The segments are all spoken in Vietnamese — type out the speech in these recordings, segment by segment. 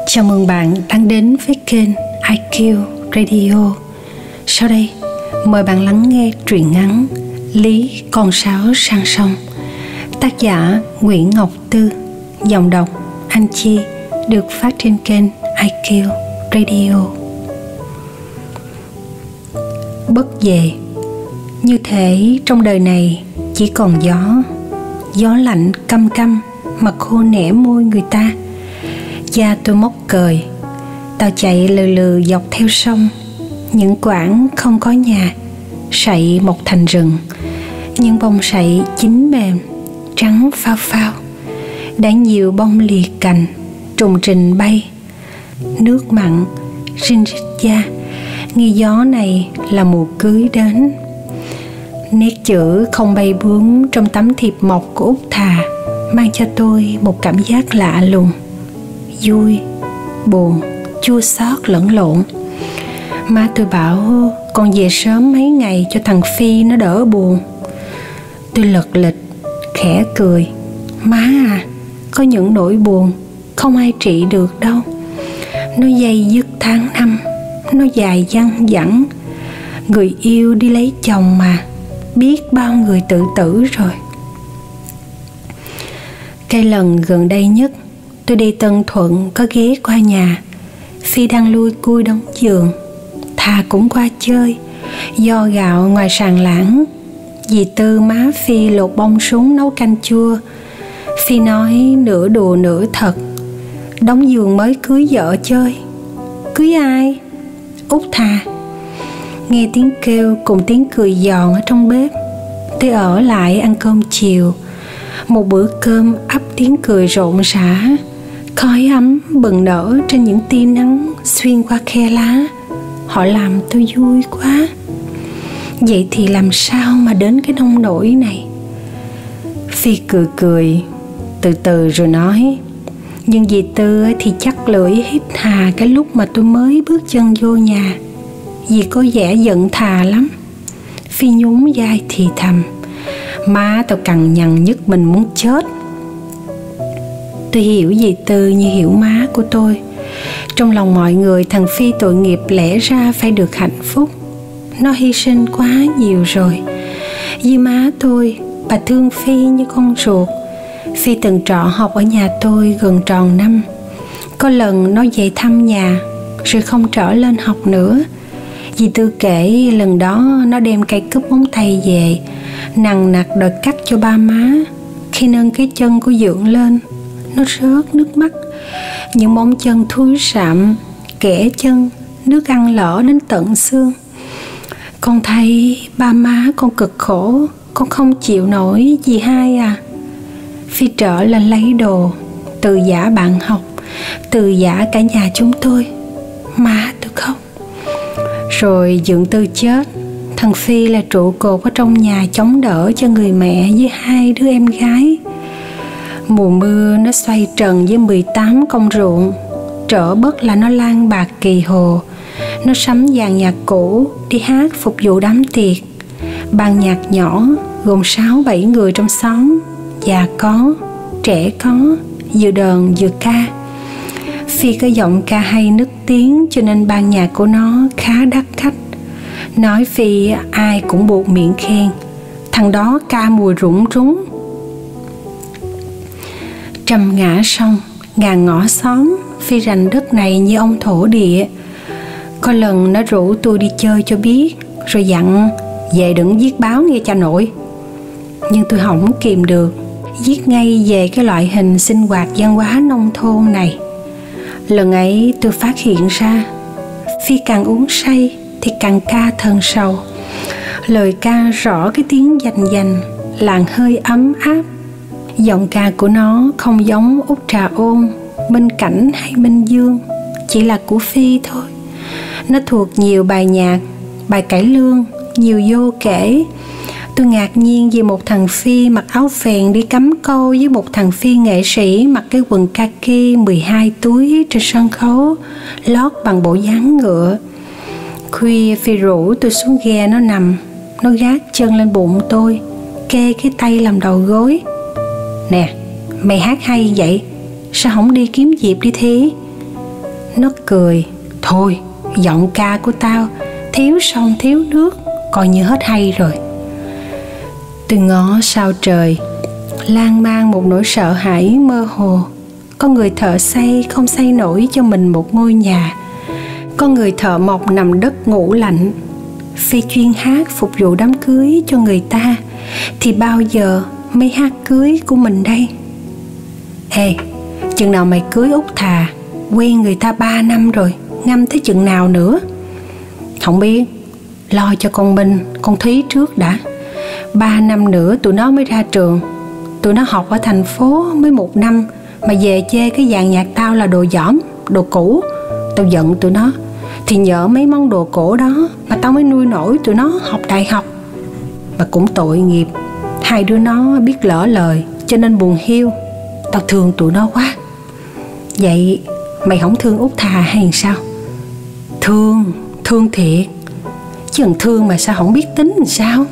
Chào mừng bạn đang đến với kênh IQ Radio. Sau đây, mời bạn lắng nghe truyện ngắn Lý Con Sáo Sang Sông, tác giả Nguyễn Ngọc Tư, giọng đọc Anh Chi, được phát trên kênh IQ Radio. Bất về, như thể trong đời này chỉ còn gió lạnh căm căm mà khô nẻ môi người ta. Da tôi mốc cời, tao chạy lừ lừ dọc theo sông, những quãng không có nhà, sậy mọc thành rừng, những bông sậy chín mềm, trắng phao phao, đã nhiều bông liệt cành, trùng trình bay. Nước mặn rinh rít da, nghi gió này là mùa cưới đến. Nét chữ không bay bướm trong tấm thiệp mộc của Út Thà mang cho tôi một cảm giác lạ lùng, vui, buồn, chua xót lẫn lộn. Má tôi bảo con về sớm mấy ngày cho thằng Phi nó đỡ buồn. Tôi lật lịch, khẽ cười. Má à, có những nỗi buồn không ai trị được đâu. Nó dây dứt tháng năm, nó dài dằng dẳng. Người yêu đi lấy chồng mà, biết bao người tự tử rồi. Cái lần gần đây nhất tôi đi Tân Thuận có ghé qua nhà. Phi đang lui cui đóng giường, Thà cũng qua chơi. Do gạo ngoài sàn lãng, dì Tư má Phi lột bông súng nấu canh chua. Phi nói nửa đùa nửa thật: đóng giường mới cưới vợ chơi. Cưới ai? Út Thà. Nghe tiếng kêu cùng tiếng cười giòn ở trong bếp, tôi ở lại ăn cơm chiều. Một bữa cơm ắp tiếng cười rộn rã, khói ấm bừng nở trên những tia nắng xuyên qua khe lá. Họ làm tôi vui quá. Vậy thì làm sao mà đến cái nông nỗi này? Phi cười cười, từ từ rồi nói: nhưng dì Tư thì chắc lưỡi hiếp Thà cái lúc mà tôi mới bước chân vô nhà. Dì có vẻ giận Thà lắm. Phi nhún vai thì thầm: má tao cằn nhằn nhất mình muốn chết. Tôi hiểu dì Tư như hiểu má của tôi. Trong lòng mọi người, thằng Phi tội nghiệp lẽ ra phải được hạnh phúc. Nó hy sinh quá nhiều rồi. Với má tôi, bà thương Phi như con ruột. Phi từng trọ học ở nhà tôi gần tròn năm. Có lần nó về thăm nhà rồi không trở lên học nữa. Dì Tư kể lần đó nó đem cây cúp móng tay về, nằng nặc đòi cắt cho ba má. Khi nâng cái chân của Dượng lên, nó rớt nước mắt. Những móng chân thúi rạm, kẽ chân, nước ăn lở đến tận xương. Con thấy ba má con cực khổ, con không chịu nổi dì hai à. Phi trở lên lấy đồ, từ giả bạn học, từ giả cả nhà chúng tôi. Má tôi khóc. Rồi Dượng Tư chết. Thằng Phi là trụ cột ở trong nhà chống đỡ cho người mẹ với hai đứa em gái. Mùa mưa nó xoay trần với 18 công ruộng. Trở bất là nó lang bạc kỳ hồ. Nó sắm dàn nhạc cũ đi hát phục vụ đám tiệc. Ban nhạc nhỏ gồm 6-7 người trong xóm, già có, trẻ có, vừa đờn vừa ca. Phi có giọng ca hay nức tiếng cho nên ban nhạc của nó khá đắt khách. Nói Phi ai cũng buộc miệng khen: thằng đó ca mùi rủng rúng. Trăm ngã sông, ngàn ngõ xóm, Phi rành đất này như ông thổ địa. Có lần nó rủ tôi đi chơi cho biết, rồi dặn về đừng viết báo nghe cha nội. Nhưng tôi không kìm được, viết ngay về cái loại hình sinh hoạt văn hóa nông thôn này. Lần ấy tôi phát hiện ra Phi càng uống say thì càng ca thân sầu. Lời ca rõ cái tiếng dành dành, làn hơi ấm áp. Giọng ca của nó không giống Út Trà Ôn, Minh Cảnh hay Minh Dương, chỉ là của Phi thôi. Nó thuộc nhiều bài nhạc, bài cải lương, nhiều vô kể. Tôi ngạc nhiên vì một thằng Phi mặc áo phèn đi cắm câu với một thằng Phi nghệ sĩ mặc cái quần kaki 12 túi trên sân khấu, lót bằng bộ dáng ngựa. Khuya Phi rủ tôi xuống ghe nó nằm. Nó gác chân lên bụng tôi, kê cái tay làm đầu gối. Nè, mày hát hay vậy, sao không đi kiếm dịp đi thi? Nó cười. Thôi, giọng ca của tao thiếu sông thiếu nước, coi như hết hay rồi. Tôi ngó sao trời, lan man một nỗi sợ hãi mơ hồ. Có người thợ xây không xây nổi cho mình một ngôi nhà. Có người thợ mộc nằm đất ngủ lạnh. Phi chuyên hát phục vụ đám cưới cho người ta, thì bao giờ mới hát cưới của mình đây? Ê, chừng nào mày cưới Út Thà? Quen người ta 3 năm rồi, ngâm tới chừng nào nữa? Không biết, lo cho con Minh, con Thúy trước đã. 3 năm nữa tụi nó mới ra trường. Tụi nó học ở thành phố mới 1 năm mà về chê cái dàn nhạc tao là đồ dỏm, đồ cũ. Tao giận tụi nó. Thì nhờ mấy món đồ cổ đó mà tao mới nuôi nổi tụi nó học đại học. Mà cũng tội nghiệp, hai đứa nó biết lỡ lời cho nên buồn hiu. Tao thương tụi nó quá. Vậy mày không thương Út Thà hay sao? Thương thiệt. Chứ thằng thương mà sao không biết tính làm sao?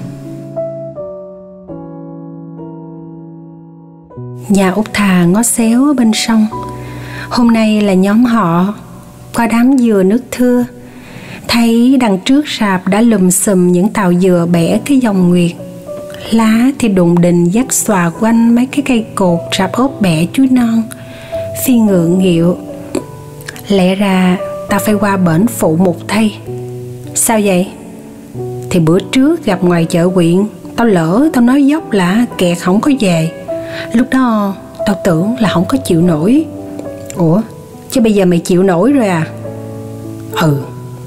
Nhà Út Thà ngó xéo ở bên sông. Hôm nay là nhóm họ qua đám dừa nước thưa. Thấy đằng trước rạp đã lùm xùm những tàu dừa bẻ cái dòng nguyệt. Lá thì đùng đình dắt xòa quanh mấy cái cây cột rạp ốp bẻ chuối non. Phi ngượng nghịu. Lẽ ra tao phải qua bển phụ một thay. Sao vậy? Thì bữa trước gặp ngoài chợ huyện, tao lỡ tao nói dốc là kẹt không có về. Lúc đó tao tưởng là không có chịu nổi. Ủa, chứ bây giờ mày chịu nổi rồi à? Ừ.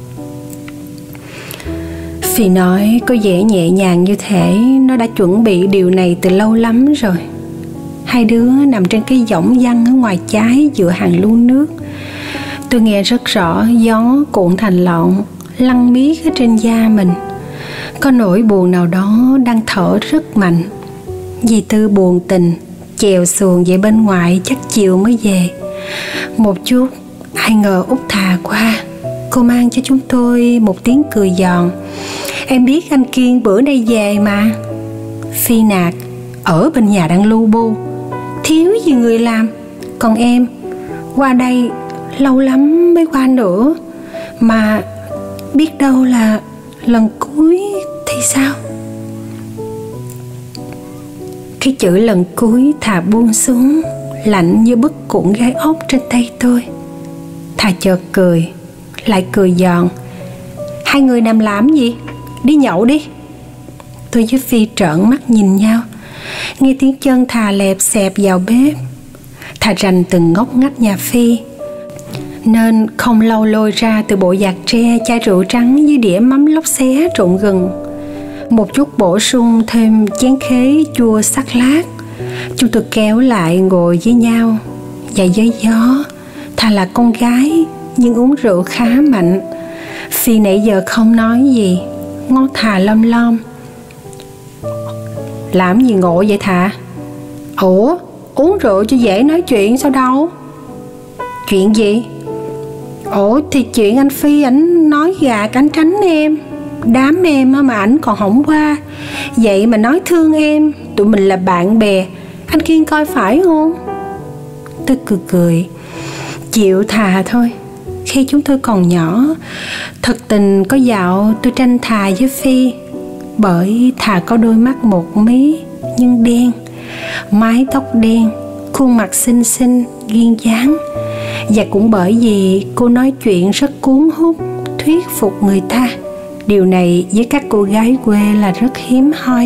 Phi nói có vẻ nhẹ nhàng như thể nó đã chuẩn bị điều này từ lâu lắm rồi. Hai đứa nằm trên cái võng văng ở ngoài trái giữa hàng lu nước. Tôi nghe rất rõ gió cuộn thành lọn lăn miết ở trên da mình. Có nỗi buồn nào đó đang thở rất mạnh. Dì Tư buồn tình chèo xuồng về bên ngoài chắc chiều mới về. Một chút ai ngờ Út Thà qua, cô mang cho chúng tôi một tiếng cười giòn. Em biết anh Kiên bữa nay về mà. Phi nạt, ở bên nhà đang lu bu, thiếu gì người làm. Còn em qua đây lâu lắm mới qua nữa, mà biết đâu là lần cuối thì sao? Cái chữ lần cuối Thà buông xuống, lạnh như bức cuộn gai ốc trên tay tôi. Thà chợt cười, lại cười giòn. Hai người nằm làm gì? Đi nhậu đi. Tôi với Phi trợn mắt nhìn nhau. Nghe tiếng chân Thà lẹp xẹp vào bếp. Thà rành từng ngóc ngách nhà Phi, nên không lâu lôi ra từ bộ giạc tre chai rượu trắng với đĩa mắm lóc xé trộn gừng. Một chút bổ sung thêm chén khế chua sắc lát. Chúng tôi kéo lại ngồi với nhau và với gió. Thà là con gái nhưng uống rượu khá mạnh. Phi nãy giờ không nói gì, ngó Thà lom lom. Làm gì ngộ vậy Thà? Ủa, uống rượu cho dễ nói chuyện sao đâu? Chuyện gì? Ủa thì chuyện anh Phi ảnh nói gạt ảnh tránh em. Đám em mà ảnh còn không qua. Vậy mà nói thương em, tụi mình là bạn bè, anh Kiên coi phải không? Tôi cười. Chịu Thà thôi. Khi chúng tôi còn nhỏ, thật tình có dạo tôi tranh Thà với Phi. Bởi Thà có đôi mắt một mí nhưng đen, mái tóc đen, khuôn mặt xinh xinh, duyên dáng. Và cũng bởi vì cô nói chuyện rất cuốn hút, thuyết phục người ta. Điều này với các cô gái quê là rất hiếm hoi.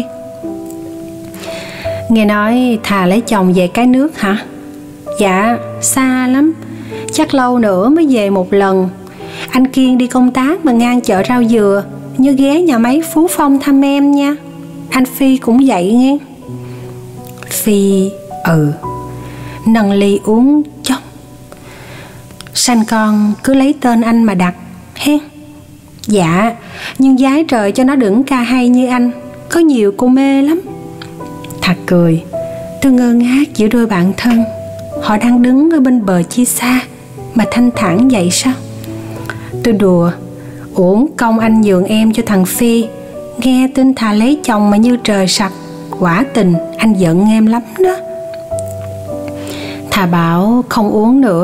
Nghe nói Thà lấy chồng về Cái Nước hả? Dạ, xa lắm. Chắc lâu nữa mới về một lần. Anh Kiên đi công tác mà ngang chợ rau dừa, nhớ ghé nhà máy Phú Phong thăm em nha. Anh Phi cũng vậy nghe. Phi nâng ly uống chốc. Sanh con cứ lấy tên anh mà đặt hen. Dạ, nhưng giái trời cho nó đừng ca hay như anh, có nhiều cô mê lắm. Thà cười. Tôi ngơ ngác giữa đôi bạn thân. Họ đang đứng ở bên bờ chia xa mà thanh thản vậy sao? Tôi đùa. Uổng công anh nhường em cho thằng Phi. Nghe tin Thà lấy chồng mà như trời sập. Quả tình anh giận em lắm đó. Thà bảo không uống nữa.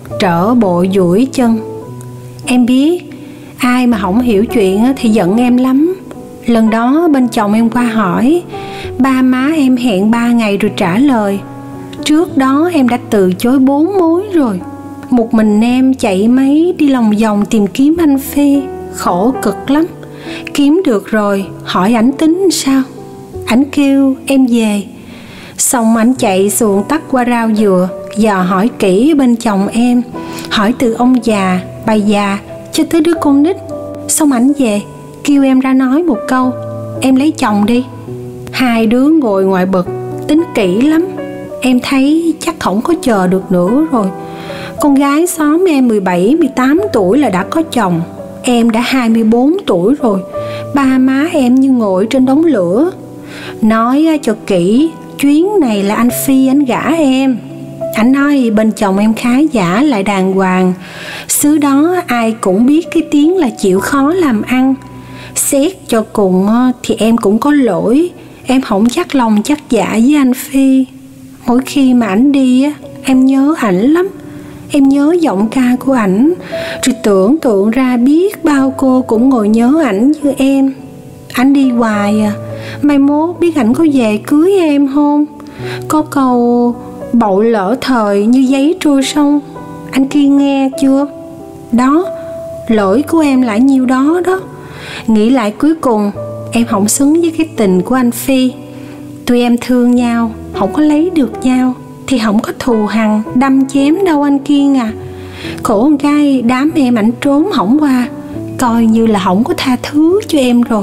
trở bộ duỗi chân. Em biết ai mà không hiểu chuyện thì giận em lắm. Lần đó bên chồng em qua hỏi, ba má em hẹn 3 ngày rồi trả lời. Trước đó em đã từ chối 4 mối rồi. Một mình em chạy máy đi lòng vòng tìm kiếm anh Phi, khổ cực lắm. Kiếm được rồi, hỏi ảnh tính sao. Ảnh kêu em về. Xong ảnh chạy xuồng tắt qua rau dừa, dò hỏi kỹ bên chồng em, hỏi từ ông già, bà già cho tới đứa con nít. Xong ảnh về, kêu em ra nói một câu, em lấy chồng đi. Hai đứa ngồi ngoài bực, tính kỹ lắm. Em thấy chắc không có chờ được nữa rồi. Con gái xóm em 17, 18 tuổi là đã có chồng. Em đã 24 tuổi rồi. Ba má em như ngồi trên đống lửa. Nói cho kỹ, chuyến này là anh Phi anh gả em. Anh nói bên chồng em khá giả lại đàng hoàng. Xứ đó ai cũng biết cái tiếng là chịu khó làm ăn. Xét cho cùng thì em cũng có lỗi. Em không chắc lòng chắc dạ với anh Phi. Mỗi khi mà ảnh đi em nhớ ảnh lắm. Em nhớ giọng ca của ảnh, rồi tưởng tượng ra biết bao cô cũng ngồi nhớ ảnh như em. Ảnh đi hoài mai mốt biết ảnh có về cưới em không? Có câu bậu lỡ thời như giấy trôi sông, anh kia nghe chưa? Đó, lỗi của em là nhiêu đó đó. Nghĩ lại cuối cùng em không xứng với cái tình của anh Phi. Tụi em thương nhau, không có lấy được nhau thì không có thù hằn đâm chém đâu anh Kiên à. Khổ một cái đám em ảnh trốn hỏng qua, coi như là không có tha thứ cho em rồi.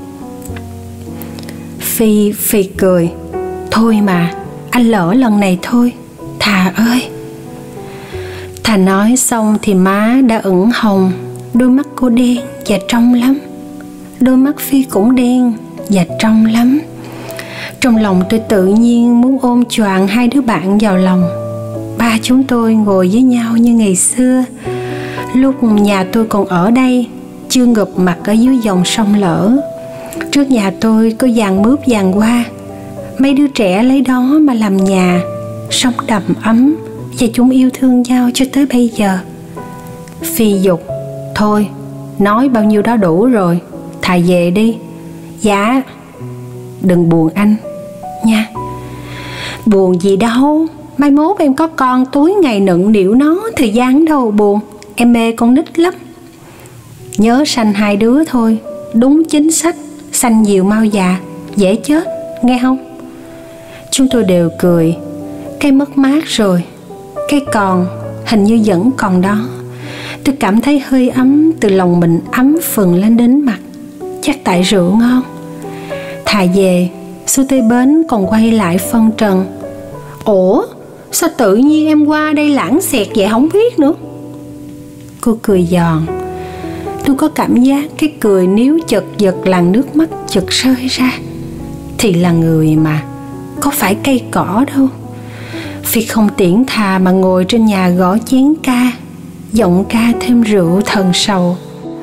Phi cười. Thôi mà, anh lỡ lần này thôi, Thà ơi. Thà nói xong thì má đã ửng hồng. Đôi mắt cô đen và trong lắm. Đôi mắt Phi cũng đen và trong lắm. Trong lòng tôi tự nhiên muốn ôm choàng hai đứa bạn vào lòng. Ba chúng tôi ngồi với nhau như ngày xưa, lúc nhà tôi còn ở đây, chưa ngập mặt ở dưới dòng sông Lỡ. Trước nhà tôi có giàn mướp giàn hoa, mấy đứa trẻ lấy đó mà làm nhà, sống đầm ấm, và chúng yêu thương nhau cho tới bây giờ. Phi dục, thôi, nói bao nhiêu đó đủ rồi, Thà về đi. Dạ. Đừng buồn anh nha. Buồn gì đâu, mai mốt em có con tối ngày nựng nịu nó, thời gian đâu buồn. Em mê con nít lắm. Nhớ sanh hai đứa thôi, đúng chính sách, sanh nhiều mau già, dễ chết, nghe không? Chúng tôi đều cười. Cái mất mát rồi, cái còn hình như vẫn còn đó. Tôi cảm thấy hơi ấm từ lòng mình ấm phừng lên đến mặt. Chắc tại rượu ngon. Thà về, xuôi tới bến còn quay lại phân trần. Ủa, sao tự nhiên em qua đây lãng xẹt vậy không biết nữa? Cô cười giòn. Tôi có cảm giác cái cười nếu chật giật làn nước mắt chật rơi ra. Thì là người mà, có phải cây cỏ đâu. Phi không tiễn Thà mà ngồi trên nhà gõ chén ca, giọng ca thêm rượu thần sầu.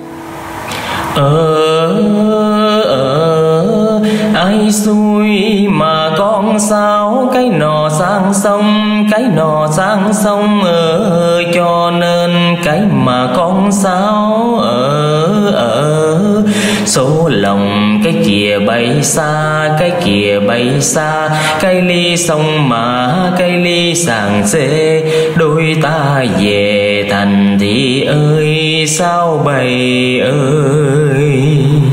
Ai xui mà con sao, cái nọ sang sông, cái nọ sang sông cho nên cái mà con sao số lòng cái kia bay xa, cái kia bay xa, cái ly sông mà cái ly sàng xê, đôi ta về thành thị ơi sao bày ơi.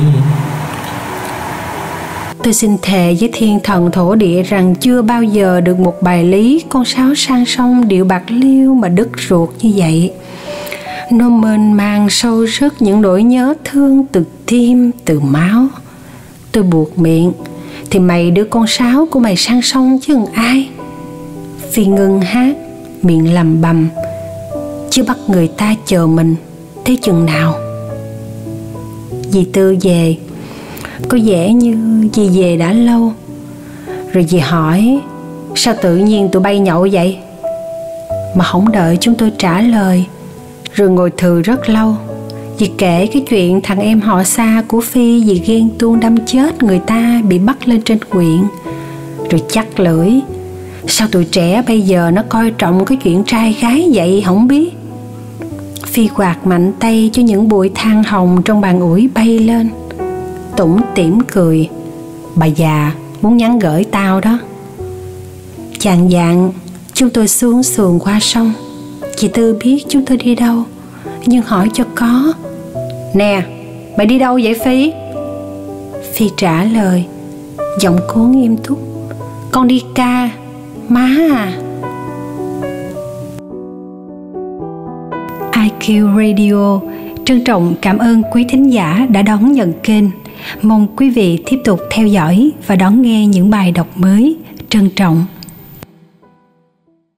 Tôi xin thề với thiên thần thổ địa rằng chưa bao giờ được một bài lý con sáo sang sông điệu bạc liêu mà đứt ruột như vậy. Nó mênh mang sâu rất những nỗi nhớ thương từ tim, từ máu. Tôi buộc miệng, thì mày đưa con sáo của mày sang sông chứ ai? Phi ngưng hát, miệng lầm bầm, chứ bắt người ta chờ mình tới chừng nào? Dì Tư về, có vẻ như dì về đã lâu. Rồi dì hỏi, sao tự nhiên tụi bay nhậu vậy? Mà không đợi chúng tôi trả lời, rồi ngồi thừ rất lâu. Dì kể cái chuyện thằng em họ xa của Phi vì ghen tuông đâm chết người ta bị bắt lên trên huyện. Rồi chắc lưỡi, Sao tụi trẻ bây giờ nó coi trọng cái chuyện trai gái vậy không biết. Phi quạt mạnh tay cho những bụi than hồng trong bàn ủi bay lên, tủm tỉm cười. Bà già muốn nhắn gửi tao đó. Chạng vạng chúng tôi xuống xuồng qua sông. Chị Tư biết chúng tôi đi đâu, nhưng hỏi cho có. Nè, mày đi đâu vậy Phi? Phi trả lời, giọng cố nghiêm túc. Con đi ca, má à. IQ Radio trân trọng cảm ơn quý thính giả đã đón nhận kênh. Mong quý vị tiếp tục theo dõi và đón nghe những bài đọc mới. Trân trọng.